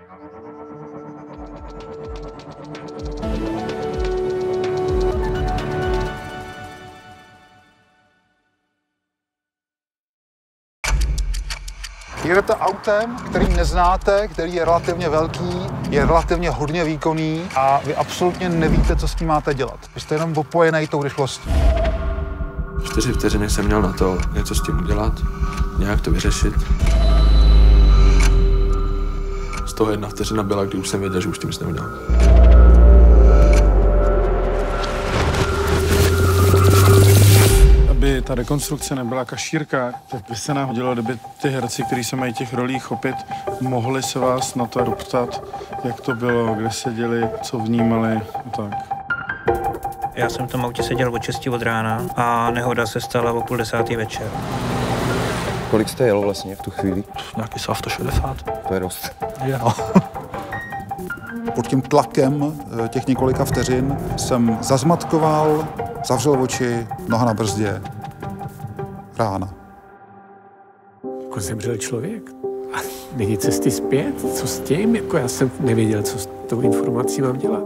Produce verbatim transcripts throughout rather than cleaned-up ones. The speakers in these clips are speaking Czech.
Jedete autem, který neznáte, který je relativně velký, je relativně hodně výkonný a vy absolutně nevíte, co s tím máte dělat. Vy jste jenom opojený tou rychlostí. Čtyři vteřiny jsem měl na to něco s tím udělat, nějak to vyřešit. Z toho jedna vteřina byla, kdy už jsem věděl, že už tím nic neudělám. Aby ta rekonstrukce nebyla kašírka, tak by se nám hodilo, kdyby ty herci, kteří se mají těch rolí chopit, mohli se vás na to doptat, jak to bylo, kde seděli, co vnímali a tak. Já jsem v tom autě seděl od šesti od rána a nehoda se stala o půl desátý večer. Kolik jste jel vlastně v tu chvíli? Nějaký sto šedesát. To je dost. Jo. Pod tím tlakem těch několika vteřin jsem zazmatkoval, zavřel oči, noha na brzdě, rána. Jako zemřel člověk a není cesty zpět, co s tím? Jako já jsem nevěděl, co s tou informací mám dělat.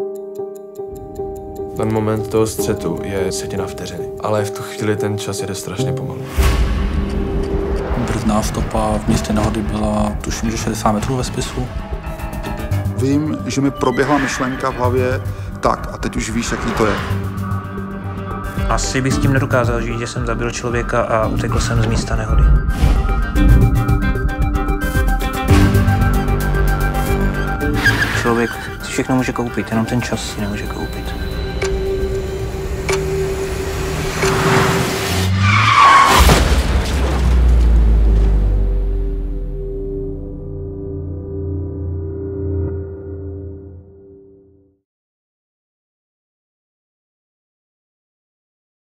Ten moment toho střetu je setina vteřiny, ale v tu chvíli ten čas jede strašně pomalu. Brzdná stopa v místě nehody byla, tuším, že šedesát metrů ve spisu. Vím, že mi proběhla myšlenka v hlavě, tak a teď už víš, jaký to je. Asi bych s tím nedokázal žít, že jsem zabil člověka a utekl jsem z místa nehody. Člověk si všechno může koupit, jenom ten čas si nemůže koupit.